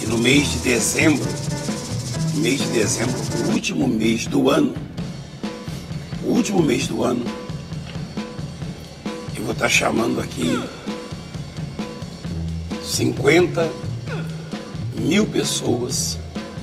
no mês de dezembro, o último mês do ano, eu vou estar chamando aqui 50 mil pessoas,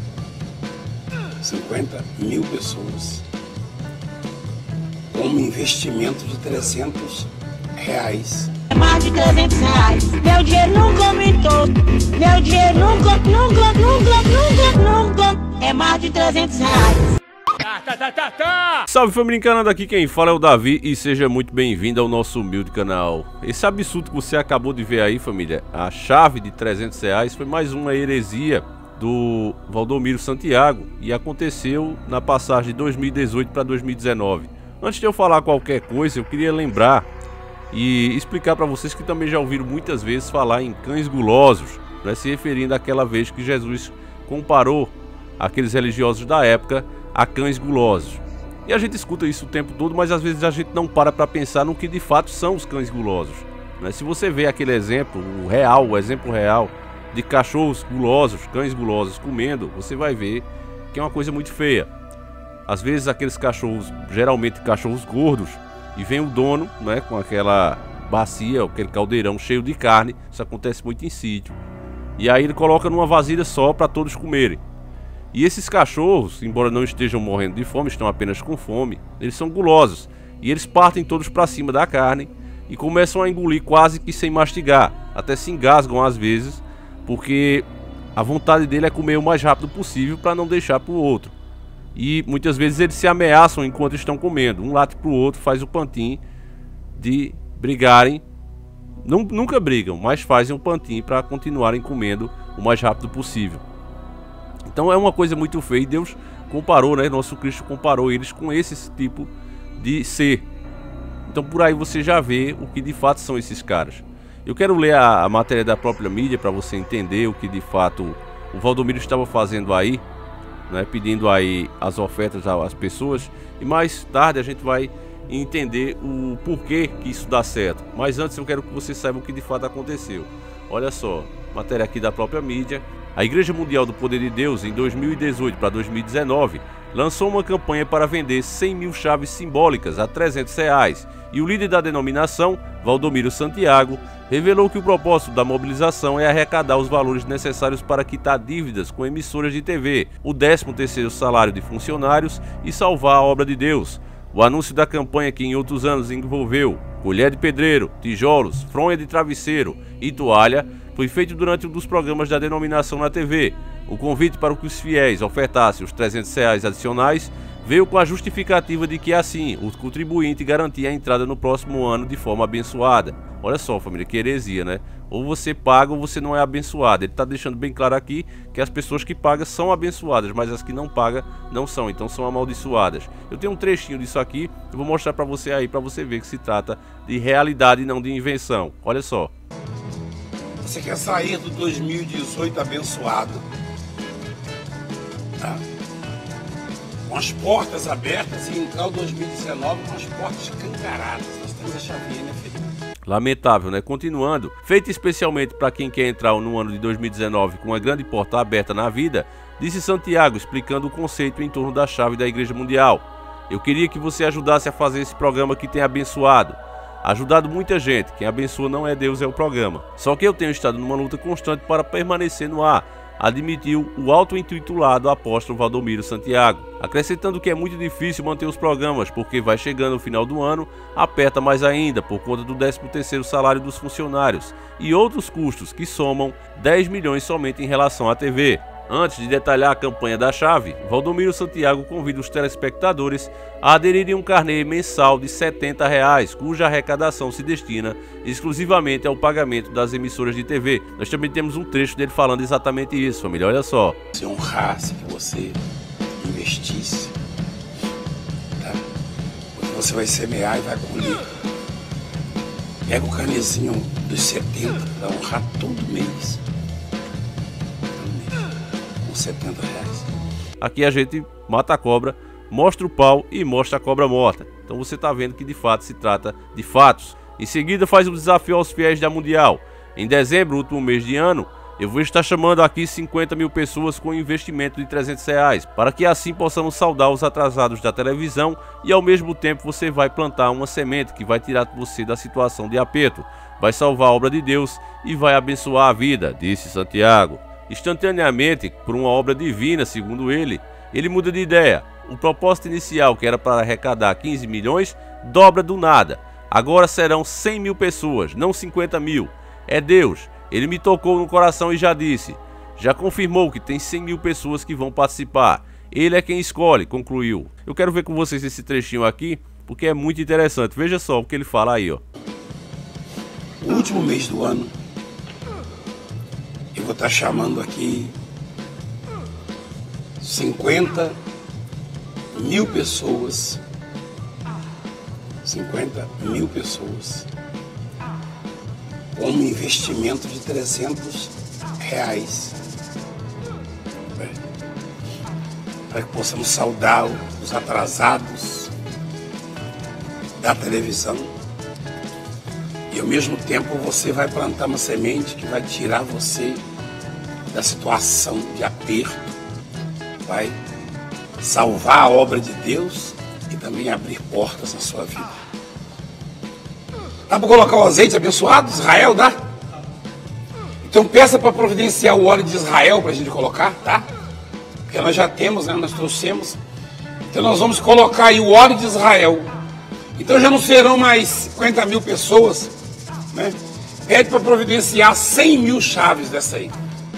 50 mil pessoas, com um investimento de R$300. É mais de R$300. Meu dinheiro nunca aumentou. Meu dinheiro nunca. É mais de R$300. Salve família encanada, aqui quem fala é o Davi e seja muito bem-vindo ao nosso humilde canal. Esse absurdo que você acabou de ver aí, família, a chave de R$300 foi mais uma heresia do Valdomiro Santiago e aconteceu na passagem de 2018 para 2019. Antes de eu falar qualquer coisa, eu queria lembrar e explicar para vocês que também já ouviram muitas vezes falar em cães gulosos, né, se referindo àquela vez que Jesus comparou aqueles religiosos da época a cães gulosos. E a gente escuta isso o tempo todo, mas às vezes a gente não para pensar no que de fato são os cães gulosos, né? Se você vê aquele exemplo, o exemplo real de cachorros gulosos, cães gulosos comendo, você vai ver que é uma coisa muito feia. Às vezes aqueles cachorros, geralmente cachorros gordos, e vem o dono, né, com aquela bacia, aquele caldeirão cheio de carne. Isso acontece muito em sítio. E aí ele coloca numa vasilha só para todos comerem. E esses cachorros, embora não estejam morrendo de fome, estão apenas com fome, eles são gulosos. E eles partem todos para cima da carne e começam a engolir quase que sem mastigar. Até se engasgam às vezes, porque a vontade dele é comer o mais rápido possível para não deixar para o outro. E muitas vezes eles se ameaçam enquanto estão comendo. Um late para o outro, faz o pantim de brigarem. Nunca brigam, mas fazem um pantim para continuarem comendo o mais rápido possível. Então é uma coisa muito feia. E Deus comparou, né? Nosso Cristo comparou eles com esse tipo de ser. Então por aí você já vê o que de fato são esses caras. Eu quero ler a matéria da própria mídia para você entender o que de fato o Valdomiro estava fazendo aí, né, pedindo aí as ofertas às pessoas, e mais tarde a gente vai entender o porquê que isso dá certo. Mas antes eu quero que você saiba o que de fato aconteceu. Olha só, matéria aqui da própria mídia. A Igreja Mundial do Poder de Deus, em 2018 para 2019, lançou uma campanha para vender 100 mil chaves simbólicas a R$300, e o líder da denominação, Valdomiro Santiago, revelou que o propósito da mobilização é arrecadar os valores necessários para quitar dívidas com emissoras de TV, o 13º salário de funcionários e salvar a obra de Deus. O anúncio da campanha, que em outros anos envolveu colher de pedreiro, tijolos, fronha de travesseiro e toalha, foi feito durante um dos programas da denominação na TV. O convite para que os fiéis ofertassem os R$300 adicionais veio com a justificativa de que assim o contribuinte garantia a entrada no próximo ano de forma abençoada. Olha só, família, que heresia, né? Ou você paga ou você não é abençoado. Ele está deixando bem claro aqui que as pessoas que pagam são abençoadas, mas as que não pagam não são, então são amaldiçoadas. Eu tenho um trechinho disso aqui, eu vou mostrar para você aí, para você ver que se trata de realidade e não de invenção. Olha só. Você quer sair do 2018 abençoado, tá? Com as portas abertas, e entrar o 2019 com as portas escancaradas. Nós temos a chavinha, né, filho? Lamentável, né? Continuando, feito especialmente para quem quer entrar no ano de 2019 com uma grande porta aberta na vida, disse Santiago, explicando o conceito em torno da chave da Igreja Mundial. Eu queria que você ajudasse a fazer esse programa que tem abençoado. Ajudado muita gente, quem abençoa não é Deus, é o programa. Só que eu tenho estado numa luta constante para permanecer no ar, admitiu o auto-intitulado apóstolo Valdomiro Santiago, acrescentando que é muito difícil manter os programas, porque vai chegando o final do ano, aperta mais ainda por conta do 13º salário dos funcionários e outros custos que somam 10 milhões somente em relação à TV. Antes de detalhar a campanha da chave, Valdomiro Santiago convida os telespectadores a aderirem a um carnê mensal de R$70, cuja arrecadação se destina exclusivamente ao pagamento das emissoras de TV. Nós também temos um trecho dele falando exatamente isso, família, olha só. Se honrasse, que você investisse, tá? Porque você vai semear e vai colher. Pega o carnezinho dos 70 para honrar todo mês. R$70. Aqui a gente mata a cobra, mostra o pau e mostra a cobra morta. Então você está vendo que de fato se trata de fatos. Em seguida faz um desafio aos fiéis da Mundial. Em dezembro, último mês de ano, Eu vou estar chamando aqui 50 mil pessoas com investimento de R$300, para que assim possamos saudar os atrasados da televisão e ao mesmo tempo você vai plantar uma semente que vai tirar você da situação de aperto, vai salvar a obra de Deus e vai abençoar a vida, disse Santiago. Instantaneamente, por uma obra divina, segundo ele muda de ideia. O propósito inicial, que era para arrecadar 15 milhões, dobra do nada. Agora serão 100 mil pessoas, não 50 mil. É Deus. Ele me tocou no coração e já disse, já confirmou que tem 100 mil pessoas que vão participar. Ele é quem escolhe, concluiu. Eu quero ver com vocês esse trechinho aqui, porque é muito interessante. Veja só o que ele fala aí, ó. O último mês do ano, eu vou estar chamando aqui 50 mil pessoas. 50 mil pessoas. Com um investimento de R$300. Para que possamos saudar os atrasados da televisão. E ao mesmo tempo você vai plantar uma semente que vai tirar você da situação de aperto. Vai salvar a obra de Deus e também abrir portas na sua vida. Dá para colocar o azeite abençoado? Israel dá? Então peça para providenciar o óleo de Israel para a gente colocar, tá? Porque nós já temos, né? Nós trouxemos. Então nós vamos colocar aí o óleo de Israel. Então já não serão mais 50 mil pessoas, né? Pede para providenciar 100 mil chaves dessa aí.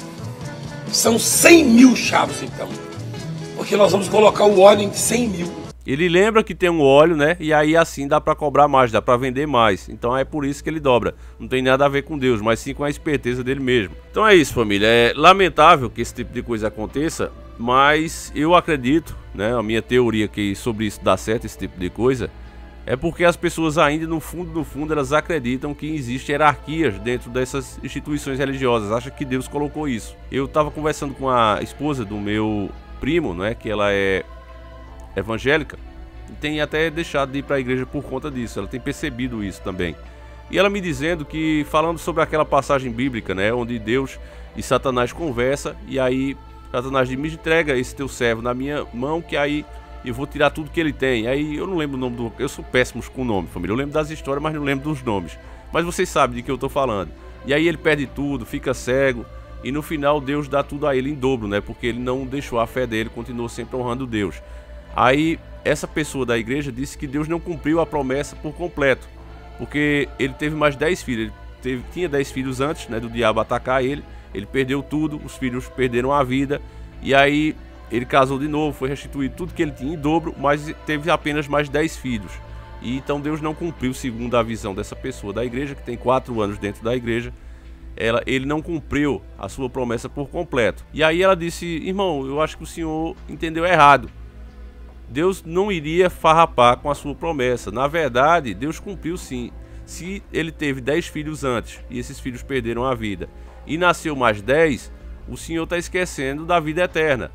São 100 mil chaves então. Porque nós vamos colocar o óleo em 100 mil. Ele lembra que tem um óleo, né? E aí assim dá para cobrar mais, dá para vender mais. Então é por isso que ele dobra. Não tem nada a ver com Deus, mas sim com a esperteza dele mesmo. Então é isso, família. É lamentável que esse tipo de coisa aconteça, mas eu acredito, né? A minha teoria que sobre isso dá certo, esse tipo de coisa, é porque as pessoas ainda no fundo, elas acreditam que existem hierarquias dentro dessas instituições religiosas. Acham que Deus colocou isso. Eu estava conversando com a esposa do meu primo, né? Que ela é evangélica, e tem até deixado de ir para a igreja por conta disso. Ela tem percebido isso também. E ela me dizendo que, falando sobre aquela passagem bíblica, né, onde Deus e Satanás conversam, e aí Satanás diz, me entrega esse teu servo na minha mão, que aí eu vou tirar tudo que ele tem. Aí eu não lembro o nome do... Eu sou péssimo com o nome, família. Eu lembro das histórias, mas não lembro dos nomes. Mas vocês sabem de que eu estou falando. E aí ele perde tudo, fica cego, e no final Deus dá tudo a ele em dobro, né, porque ele não deixou a fé dele, continuou sempre honrando Deus. Aí essa pessoa da igreja disse que Deus não cumpriu a promessa por completo, porque ele teve mais 10 filhos, tinha 10 filhos antes, né, do diabo atacar ele perdeu tudo, os filhos perderam a vida, e aí ele casou de novo, foi restituído tudo que ele tinha em dobro, mas teve apenas mais 10 filhos. E então Deus não cumpriu, segundo a visão dessa pessoa da igreja, que tem 4 anos dentro da igreja, ele não cumpriu a sua promessa por completo. E aí ela disse, irmão, eu acho que o senhor entendeu errado. Deus não iria farrapar com a sua promessa. Na verdade, Deus cumpriu sim. Se ele teve 10 filhos antes e esses filhos perderam a vida e nasceu mais 10, o Senhor está esquecendo da vida eterna.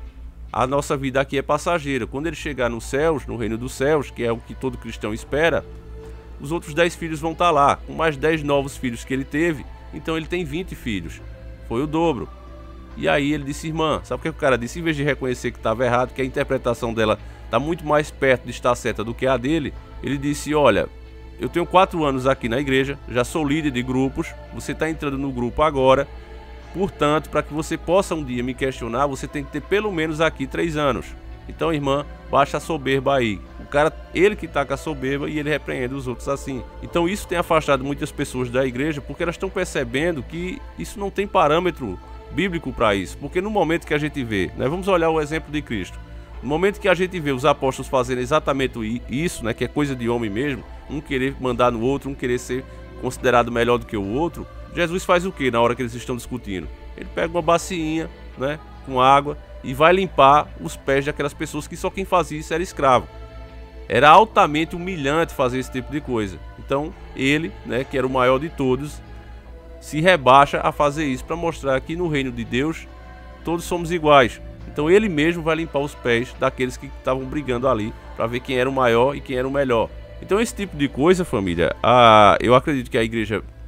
A nossa vida aqui é passageira. Quando ele chegar nos céus, no reino dos céus, que é o que todo cristão espera, os outros 10 filhos vão estar lá, com mais 10 novos filhos que ele teve. Então ele tem 20 filhos. Foi o dobro. E aí ele disse, irmã, sabe o que o cara disse? Em vez de reconhecer que estava errado, que a interpretação dela está muito mais perto de estar certa do que a dele, ele disse, olha, eu tenho 4 anos aqui na igreja, já sou líder de grupos, você está entrando no grupo agora, portanto, para que você possa um dia me questionar, você tem que ter pelo menos aqui 3 anos. Então, irmã, baixa a soberba aí. O cara, ele que está com a soberba e ele repreende os outros assim. Então isso tem afastado muitas pessoas da igreja, porque elas estão percebendo que isso não tem parâmetro bíblico para isso, porque no momento que a gente vê, né, vamos olhar o exemplo de Cristo, no momento que a gente vê os apóstolos fazendo exatamente isso, né, que é coisa de homem mesmo, um querer mandar no outro, um querer ser considerado melhor do que o outro, Jesus faz o que na hora que eles estão discutindo? Ele pega uma bacinha, né, com água e vai limpar os pés daquelas pessoas que só quem fazia isso era escravo. Era altamente humilhante fazer esse tipo de coisa. Então ele, né, que era o maior de todos, se rebaixa a fazer isso para mostrar que no reino de Deus todos somos iguais. Então ele mesmo vai limpar os pés daqueles que estavam brigando ali para ver quem era o maior e quem era o melhor. Então esse tipo de coisa, família, eu acredito que a igreja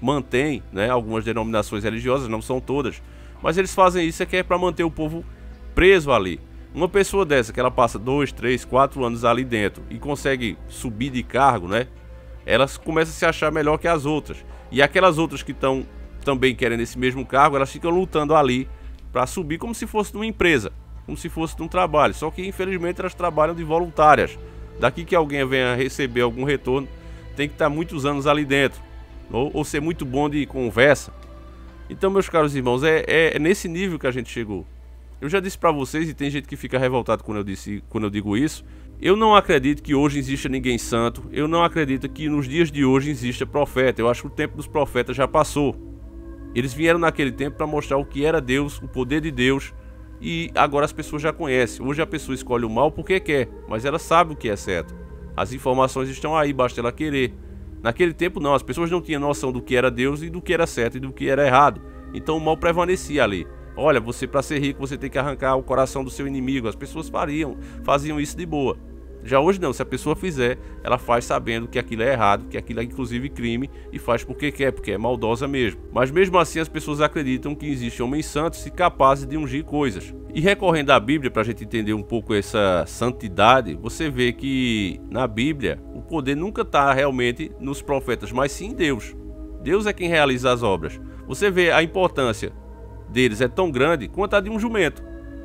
mantêm, né, algumas denominações religiosas, não são todas, mas eles fazem isso que é para manter o povo preso ali. Uma pessoa dessa que ela passa 2, 3, 4 anos ali dentro e consegue subir de cargo, né, elas começam a se achar melhor que as outras. E aquelas outras que estão também querendo esse mesmo cargo, elas ficam lutando ali para subir como se fosse de uma empresa, como se fosse de um trabalho. Só que infelizmente elas trabalham de voluntárias. Daqui que alguém venha receber algum retorno, tem que estar muitos anos ali dentro, ou ser muito bom de conversa. Então, meus caros irmãos, é nesse nível que a gente chegou. Eu já disse para vocês, e tem gente que fica revoltado quando eu digo isso, eu não acredito que hoje exista ninguém santo, eu não acredito que nos dias de hoje exista profeta. Eu acho que o tempo dos profetas já passou. Eles vieram naquele tempo para mostrar o que era Deus, o poder de Deus, e agora as pessoas já conhecem. Hoje a pessoa escolhe o mal porque quer, mas ela sabe o que é certo. As informações estão aí, basta ela querer. Naquele tempo não, as pessoas não tinham noção do que era Deus e do que era certo e do que era errado. Então o mal prevalecia ali. Olha, você para ser rico você tem que arrancar o coração do seu inimigo. As pessoas faziam isso de boa. Já hoje não, se a pessoa fizer, ela faz sabendo que aquilo é errado, que aquilo é inclusive crime, e faz porque quer, porque é maldosa mesmo. Mas mesmo assim as pessoas acreditam que existem homens santos e capazes de ungir coisas. E recorrendo à Bíblia, para a gente entender um pouco essa santidade, você vê que na Bíblia o poder nunca está realmente nos profetas, mas sim em Deus. Deus é quem realiza as obras. Você vê a importância deles é tão grande quanto a de um jumento.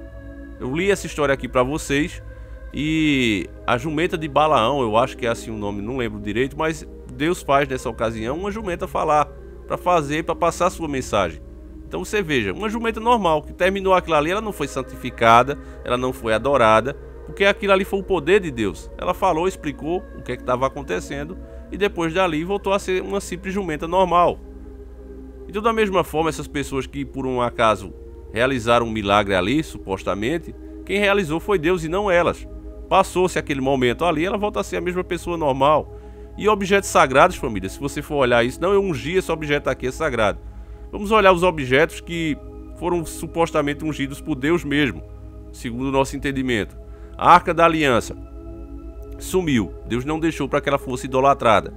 Eu li essa história aqui para vocês. E a jumenta de Balaão, eu acho que é assim o nome, não lembro direito, mas Deus faz nessa ocasião uma jumenta falar, para passar a sua mensagem. Então você veja, uma jumenta normal, que terminou aquilo ali, ela não foi santificada, ela não foi adorada, porque aquilo ali foi o poder de Deus. Ela falou, explicou o que estava acontecendo, e depois dali voltou a ser uma simples jumenta normal. Então da mesma forma, essas pessoas que por um acaso realizaram um milagre ali, supostamente, quem realizou foi Deus e não elas. Passou-se aquele momento ali, ela volta a ser a mesma pessoa normal. E objetos sagrados, família, se você for olhar isso, não, eu ungi esse objeto aqui, é sagrado. Vamos olhar os objetos que foram supostamente ungidos por Deus mesmo, segundo o nosso entendimento. A Arca da Aliança sumiu, Deus não deixou para que ela fosse idolatrada.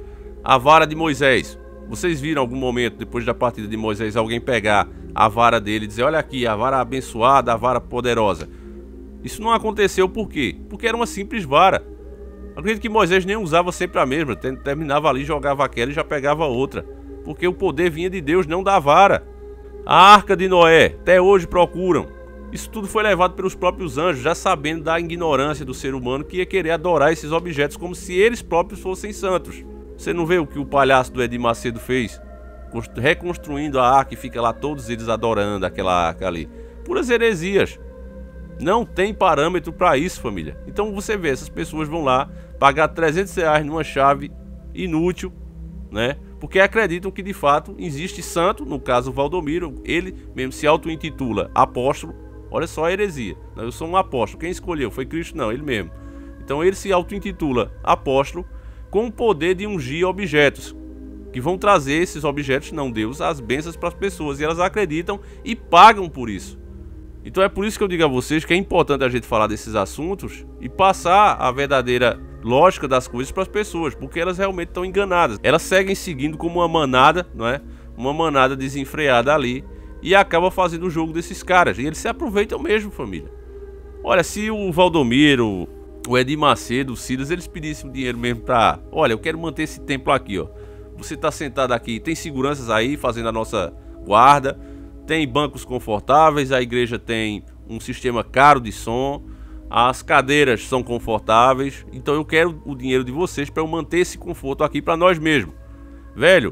A vara de Moisés, vocês viram em algum momento, depois da partida de Moisés, alguém pegar a vara dele e dizer, olha aqui, a vara abençoada, a vara poderosa. Isso não aconteceu por quê? Porque era uma simples vara. Acredito que Moisés nem usava sempre a mesma, terminava ali, jogava aquela e já pegava outra. Porque o poder vinha de Deus, não da vara. A Arca de Noé, até hoje procuram. Isso tudo foi levado pelos próprios anjos, já sabendo da ignorância do ser humano que ia querer adorar esses objetos como se eles próprios fossem santos. Você não vê o que o palhaço do Edir Macedo fez? Reconstruindo a arca e fica lá todos eles adorando aquela arca ali. Puras heresias. Não tem parâmetro para isso, família. Então você vê, essas pessoas vão lá pagar R$300 numa chave inútil, né? Porque acreditam que de fato existe santo, no caso Valdomiro, ele mesmo se auto-intitula apóstolo. Olha só a heresia. Eu sou um apóstolo. Quem escolheu? Foi Cristo? Não, ele mesmo. Então ele se auto-intitula apóstolo com o poder de ungir objetos, que vão trazer esses objetos, não Deus, as bênçãos para as pessoas. E elas acreditam e pagam por isso. Então é por isso que eu digo a vocês que é importante a gente falar desses assuntos e passar a verdadeira lógica das coisas para as pessoas, porque elas realmente estão enganadas. Elas seguem seguindo como uma manada, não é? Uma manada desenfreada ali, e acaba fazendo o jogo desses caras. E eles se aproveitam mesmo, família. Olha, se o Valdomiro, o Edir Macedo, o Silas, eles pedissem o dinheiro mesmo para... Olha, eu quero manter esse templo aqui, ó. Você está sentado aqui, tem seguranças aí fazendo a nossa guarda, tem bancos confortáveis, a igreja tem um sistema caro de som, as cadeiras são confortáveis, então eu quero o dinheiro de vocês para eu manter esse conforto aqui para nós mesmos. Velho,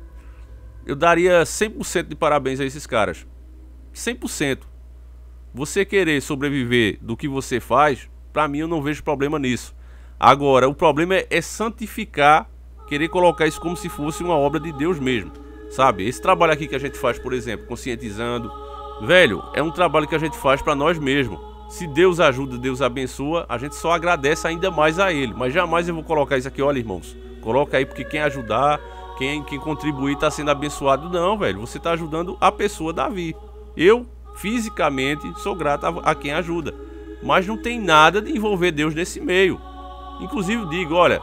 eu daria 100% de parabéns a esses caras. 100%. Você querer sobreviver do que você faz, para mim eu não vejo problema nisso. Agora, o problema é santificar, querer colocar isso como se fosse uma obra de Deus mesmo. Sabe, esse trabalho aqui que a gente faz, por exemplo, conscientizando, velho, é um trabalho que a gente faz para nós mesmos. Se Deus ajuda, Deus abençoa, a gente só agradece ainda mais a Ele. Mas jamais eu vou colocar isso aqui, olha irmãos, coloca aí porque quem ajudar, quem contribuir está sendo abençoado. Não, velho, você está ajudando a pessoa Davi. Eu, fisicamente, sou grato a quem ajuda. Mas não tem nada de envolver Deus nesse meio. Inclusive digo, olha,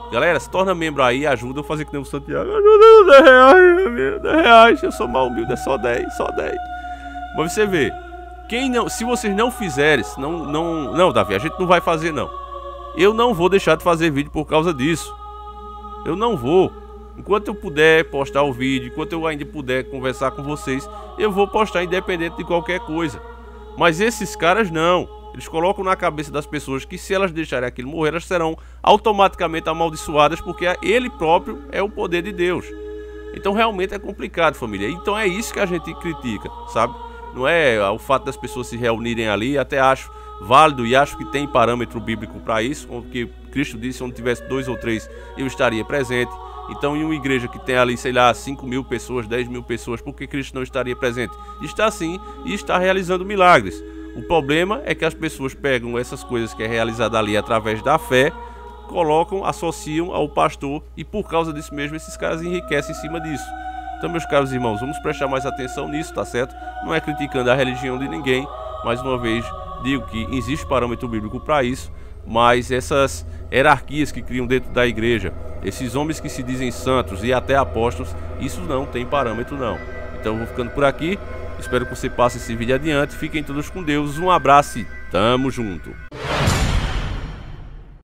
Galera, se torna membro aí, ajuda a fazer que nem o Santiago. Ajuda, 10 reais, meu amigo, 10 reais. Eu sou mal humilde, é só 10, só 10. Mas você vê, quem não, se vocês não fizerem, não, Davi, a gente não vai fazer não. Eu não vou deixar de fazer vídeo por causa disso. Eu não vou. Enquanto eu puder postar o vídeo, enquanto eu ainda puder conversar com vocês, eu vou postar independente de qualquer coisa. Mas esses caras não. Eles colocam na cabeça das pessoas que se elas deixarem aquilo morrer, elas serão automaticamente amaldiçoadas, porque ele próprio é o poder de Deus. Então realmente é complicado, família. Então é isso que a gente critica, sabe? Não é o fato das pessoas se reunirem ali, até acho válido e acho que tem parâmetro bíblico para isso, porque Cristo disse: onde tivesse 2 ou 3 eu estaria presente. Então em uma igreja que tem ali, sei lá, 5.000 pessoas, 10.000 pessoas, por que Cristo não estaria presente? Está sim e está realizando milagres. O problema é que as pessoas pegam essas coisas que é realizada ali através da fé, colocam, associam ao pastor e por causa disso mesmo esses caras enriquecem em cima disso. Então, meus caros irmãos, vamos prestar mais atenção nisso, tá certo? Não é criticando a religião de ninguém, mais uma vez digo que existe parâmetro bíblico para isso, mas essas hierarquias que criam dentro da igreja, esses homens que se dizem santos e até apóstolos, isso não tem parâmetro não. Então eu vou ficando por aqui, espero que você passe esse vídeo adiante, fiquem todos com Deus, um abraço e tamo junto!